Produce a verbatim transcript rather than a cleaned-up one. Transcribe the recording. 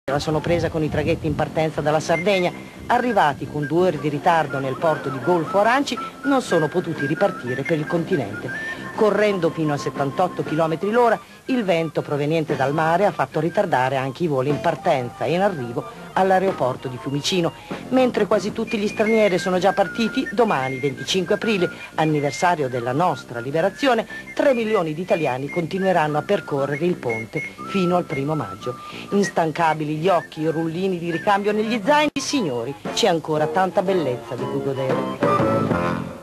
La sono presa con i traghetti in partenza dalla Sardegna. Arrivati con due ore di ritardo nel porto di Golfo Aranci, non sono potuti ripartire per il continente. Correndo fino a settantotto chilometri l'ora, il vento proveniente dal mare ha fatto ritardare anche i voli in partenza e in arrivo all'aeroporto di Fiumicino. Mentre quasi tutti gli stranieri sono già partiti, domani, venticinque aprile, anniversario della nostra liberazione, tre milioni di italiani continueranno a percorrere il ponte fino al primo maggio. Instancabili gli occhi, i rullini di ricambio negli zaini, signori, c'è ancora tanta bellezza di cui godere.